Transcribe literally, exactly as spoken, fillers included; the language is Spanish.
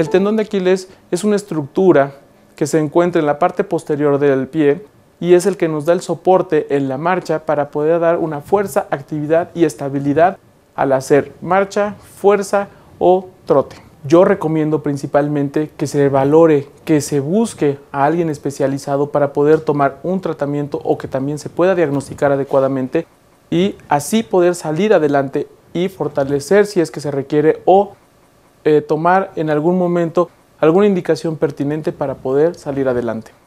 El tendón de Aquiles es una estructura que se encuentra en la parte posterior del pie y es el que nos da el soporte en la marcha para poder dar una fuerza, actividad y estabilidad al hacer marcha, fuerza o trote. Yo recomiendo principalmente que se valore, que se busque a alguien especializado para poder tomar un tratamiento o que también se pueda diagnosticar adecuadamente y así poder salir adelante y fortalecer si es que se requiere o eh, tomar en algún momento alguna indicación pertinente para poder salir adelante.